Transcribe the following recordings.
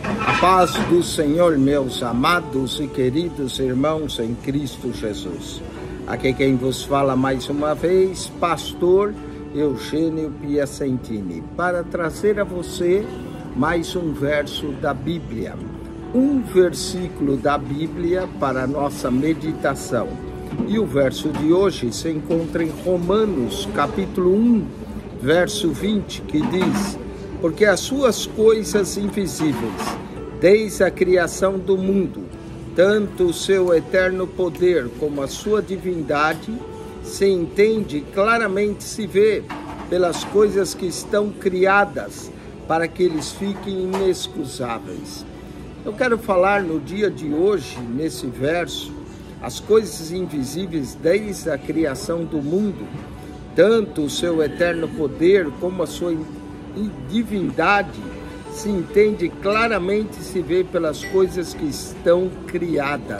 A paz do Senhor, meus amados e queridos irmãos em Cristo Jesus. Aqui quem vos fala mais uma vez, pastor Eugênio Piacentini, para trazer a você mais um verso da Bíblia. Um versículo da Bíblia para a nossa meditação. E o verso de hoje se encontra em Romanos, capítulo 1, verso 20, que diz: porque as suas coisas invisíveis, desde a criação do mundo, tanto o seu eterno poder como a sua divindade, se entende claramente, se vê pelas coisas que estão criadas, para que eles fiquem inexcusáveis. Eu quero falar no dia de hoje, nesse verso, as coisas invisíveis desde a criação do mundo, tanto o seu eterno poder como a sua divindade, se entende claramente, se vê pelas coisas que estão criadas.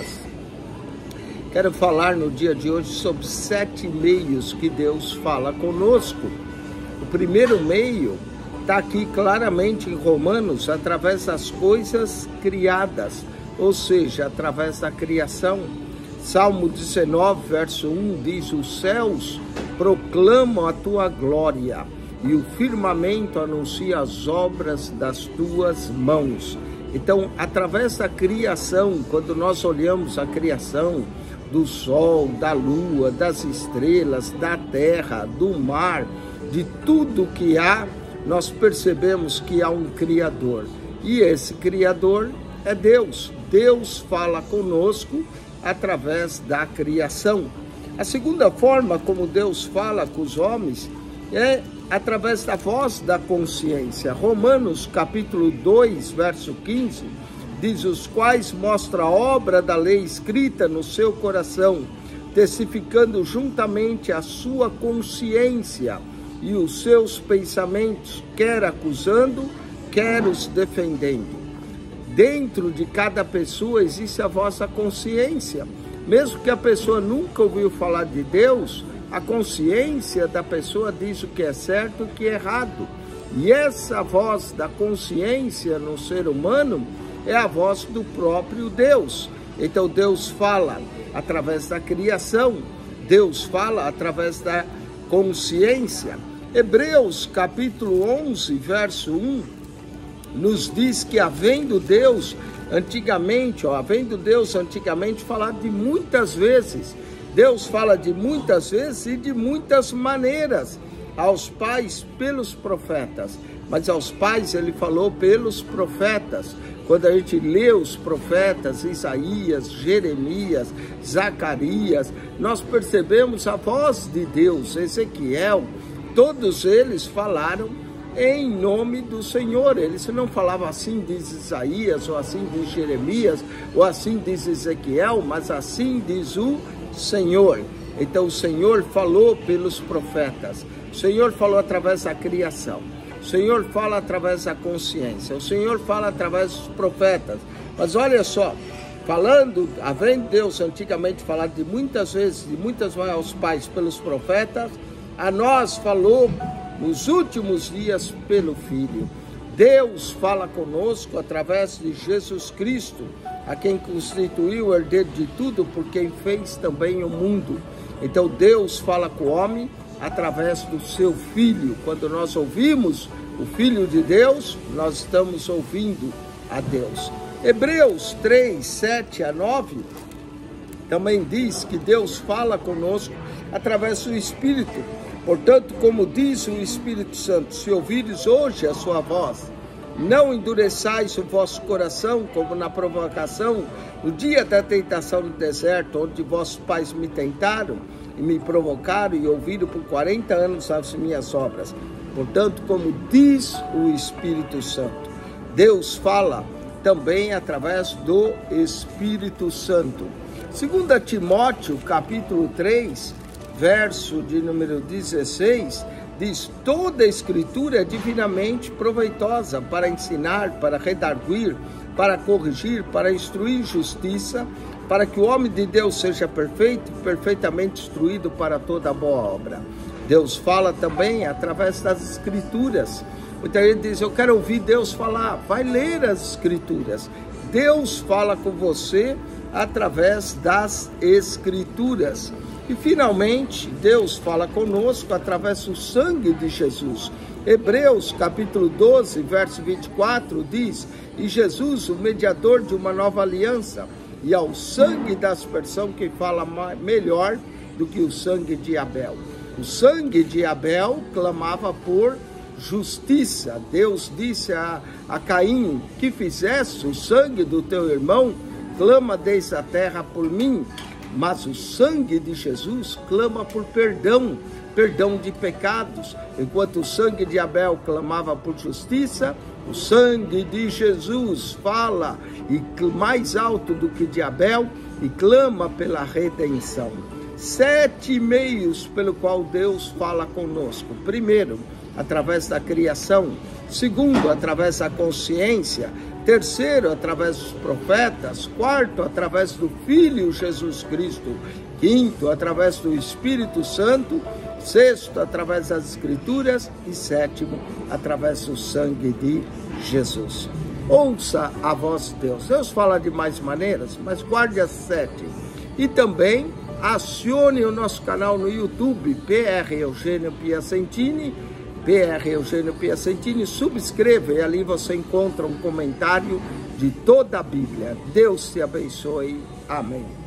Quero falar no dia de hoje sobre 7 meios que Deus fala conosco. O primeiro meio está aqui claramente em Romanos, através das coisas criadas, ou seja, através da criação. Salmo 19, verso 1 diz: os céus proclamam a tua glória, e o firmamento anuncia as obras das tuas mãos. Então, através da criação, quando nós olhamos a criação do sol, da lua, das estrelas, da terra, do mar, de tudo que há, nós percebemos que há um Criador. E esse Criador é Deus. Deus fala conosco através da criação. A segunda forma como Deus fala com os homens é através da voz da consciência. Romanos capítulo 2, verso 15, diz: os quais mostra a obra da lei escrita no seu coração, testificando juntamente a sua consciência e os seus pensamentos, quer acusando, quer os defendendo. Dentro de cada pessoa existe a voz da consciência. Mesmo que a pessoa nunca ouviu falar de Deus, a consciência da pessoa diz o que é certo e o que é errado. E essa voz da consciência no ser humano é a voz do próprio Deus. Então Deus fala através da criação, Deus fala através da consciência. Hebreus capítulo 11, verso 1, nos diz que havendo Deus antigamente falar de muitas vezes. Deus fala de muitas vezes e de muitas maneiras aos pais pelos profetas, mas aos pais ele falou pelos profetas. Quando a gente lê os profetas, Isaías, Jeremias, Zacarias, nós percebemos a voz de Deus. Ezequiel, todos eles falaram em nome do Senhor. Eles não falavam assim diz Isaías, ou assim diz Jeremias, ou assim diz Ezequiel, mas assim diz o Senhor. Então o Senhor falou pelos profetas, o Senhor falou através da criação, o Senhor fala através da consciência, o Senhor fala através dos profetas. Mas olha só, havendo Deus antigamente falado de muitas vezes, de muitas vezes aos pais pelos profetas, a nós falou nos últimos dias pelo Filho. Deus fala conosco através de Jesus Cristo, a quem constituiu o herdeiro de tudo, por quem fez também o mundo. Então Deus fala com o homem através do seu Filho. Quando nós ouvimos o Filho de Deus, nós estamos ouvindo a Deus. Hebreus 3, 7 a 9 também diz que Deus fala conosco através do Espírito. Portanto, como diz o Espírito Santo, se ouvires hoje a sua voz, não endureçais o vosso coração, como na provocação, no dia da tentação no deserto, onde vossos pais me tentaram e me provocaram e ouviram por 40 anos as minhas obras. Portanto, como diz o Espírito Santo, Deus fala também através do Espírito Santo. 2 Timóteo, capítulo 3, verso de número 16, diz: toda a escritura é divinamente proveitosa para ensinar, para redarguir, para corrigir, para instruir justiça, para que o homem de Deus seja perfeito, perfeitamente instruído para toda boa obra. Deus fala também através das escrituras. Muita gente diz, eu quero ouvir Deus falar. Vai ler as Escrituras. Deus fala com você através das Escrituras. E finalmente, Deus fala conosco através do sangue de Jesus. Hebreus capítulo 12, verso 24 diz, e Jesus, o mediador de uma nova aliança, e ao sangue da aspersão que fala melhor do que o sangue de Abel. O sangue de Abel clamava por justiça. Deus disse a Caim, que fizesse o sangue do teu irmão, clama desde a terra por mim. Mas o sangue de Jesus clama por perdão, perdão de pecados. Enquanto o sangue de Abel clamava por justiça, o sangue de Jesus fala e mais alto do que de Abel e clama pela redenção. 7 meios pelo qual Deus fala conosco. Primeiro, através da criação. Segundo, através da consciência. Terceiro, através dos profetas. Quarto, através do Filho Jesus Cristo. Quinto, através do Espírito Santo. Sexto, através das Escrituras. E sétimo, através do sangue de Jesus. Ouça a voz de Deus. Deus fala de mais maneiras, mas guarde as 7. E também acione o nosso canal no YouTube, PR Eugênio Piacentini. PR Eugênio Piacentini, subscreva e ali você encontra um comentário de toda a Bíblia. Deus te abençoe. Amém.